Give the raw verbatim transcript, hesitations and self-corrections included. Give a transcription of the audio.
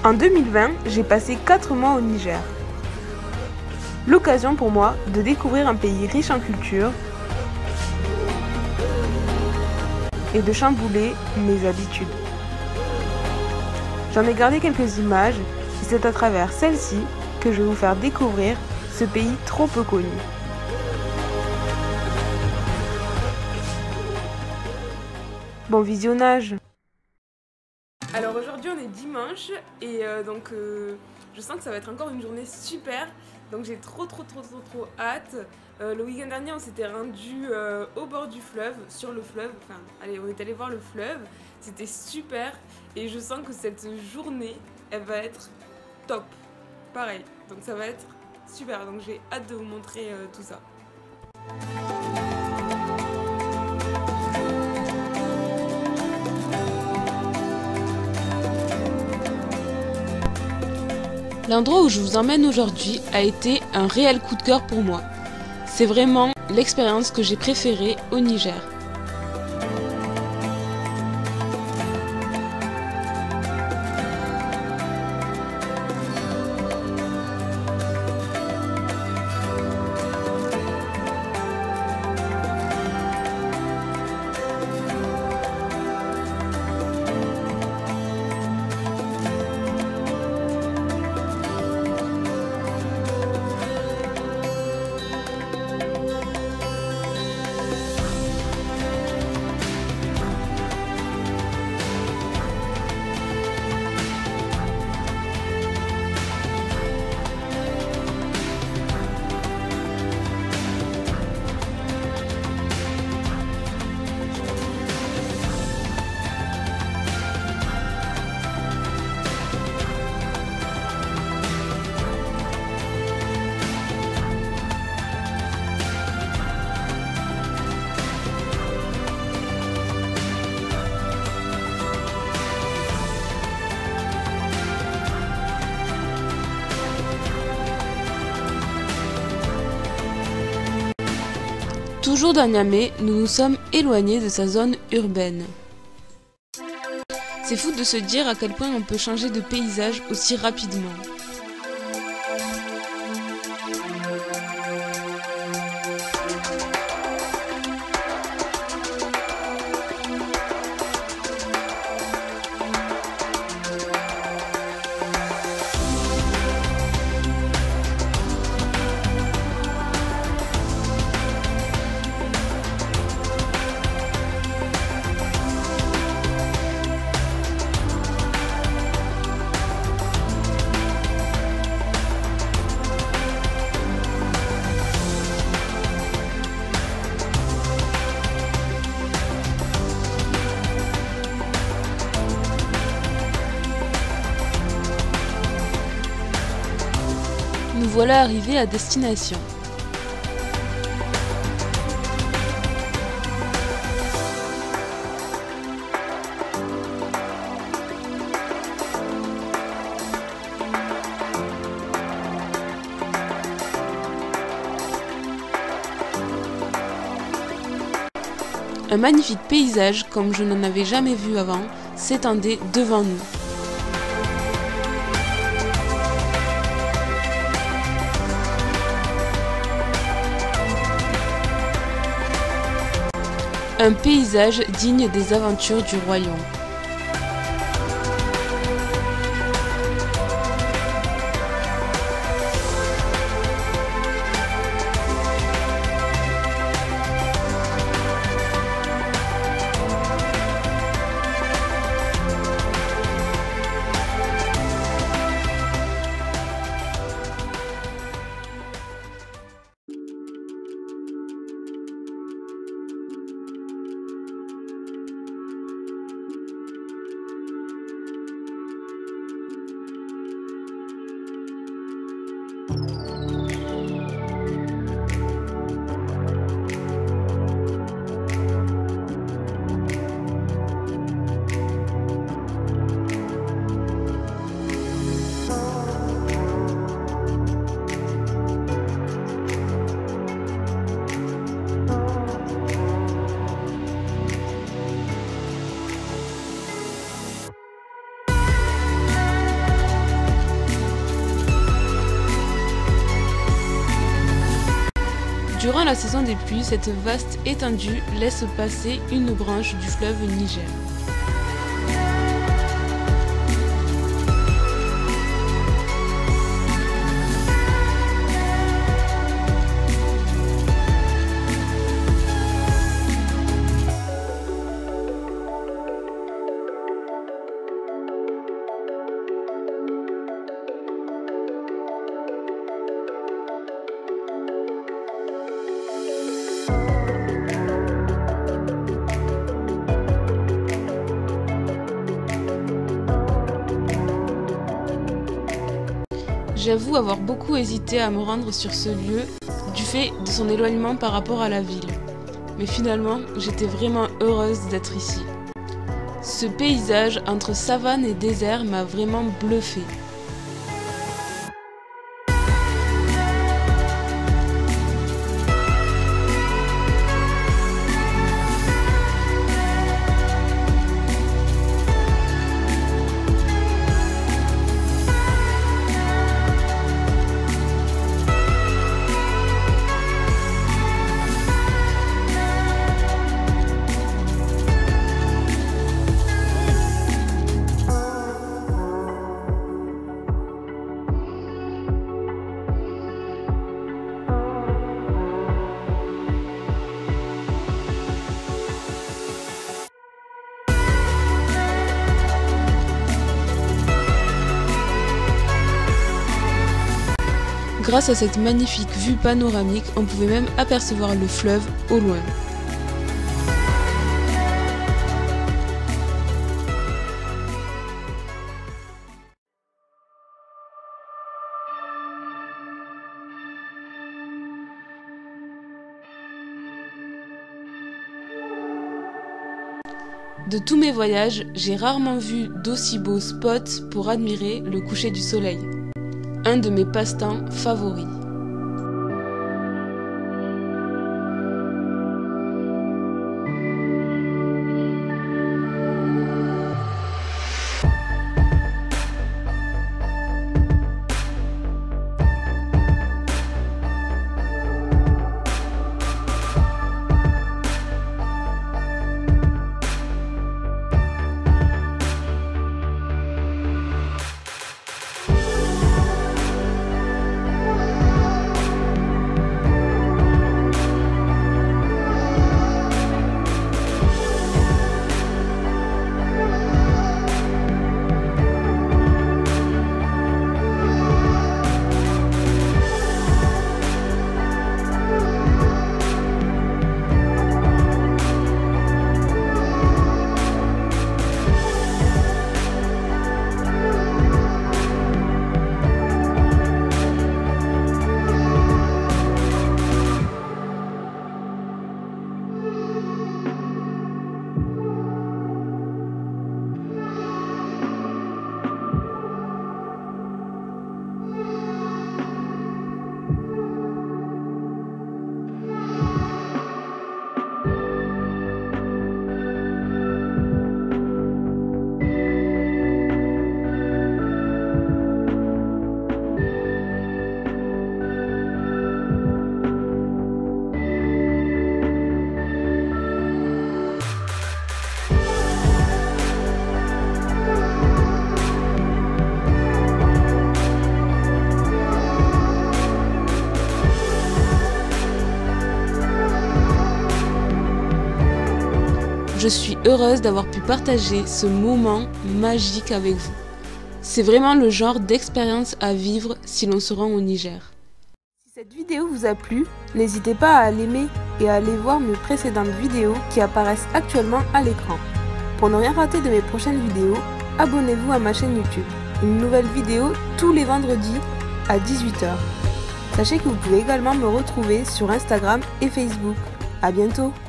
En deux mille vingt, j'ai passé quatre mois au Niger. L'occasion pour moi de découvrir un pays riche en culture et de chambouler mes habitudes. J'en ai gardé quelques images et c'est à travers celles-ci que je vais vous faire découvrir ce pays trop peu connu. Bon visionnage! Alors aujourd'hui on est dimanche et euh, donc euh, je sens que ça va être encore une journée super, donc j'ai trop trop trop trop trop hâte. Euh, le week-end dernier on s'était rendu euh, au bord du fleuve, sur le fleuve, enfin allez on est allé voir le fleuve, c'était super et je sens que cette journée elle va être top, pareil, donc ça va être super, donc j'ai hâte de vous montrer euh, tout ça. L'endroit où je vous emmène aujourd'hui a été un réel coup de cœur pour moi. C'est vraiment l'expérience que j'ai préférée au Niger. Toujours dans Niamey, nous nous sommes éloignés de sa zone urbaine. C'est fou de se dire à quel point on peut changer de paysage aussi rapidement. Nous voilà arrivés à destination. Un magnifique paysage, comme je n'en avais jamais vu avant, s'étendait devant nous. Un paysage digne des aventures du royaume. Durant la saison des pluies, cette vaste étendue laisse passer une branche du fleuve Niger. J'avoue avoir beaucoup hésité à me rendre sur ce lieu du fait de son éloignement par rapport à la ville. Mais finalement, j'étais vraiment heureuse d'être ici. Ce paysage entre savane et désert m'a vraiment bluffée. Grâce à cette magnifique vue panoramique, on pouvait même apercevoir le fleuve au loin. De tous mes voyages, j'ai rarement vu d'aussi beaux spots pour admirer le coucher du soleil. Un de mes passe-temps favoris. Je suis heureuse d'avoir pu partager ce moment magique avec vous. C'est vraiment le genre d'expérience à vivre si l'on se rend au Niger. Si cette vidéo vous a plu, n'hésitez pas à l'aimer et à aller voir mes précédentes vidéos qui apparaissent actuellement à l'écran. Pour ne rien rater de mes prochaines vidéos, abonnez-vous à ma chaîne YouTube. Une nouvelle vidéo tous les vendredis à dix-huit heures. Sachez que vous pouvez également me retrouver sur Instagram et Facebook. À bientôt!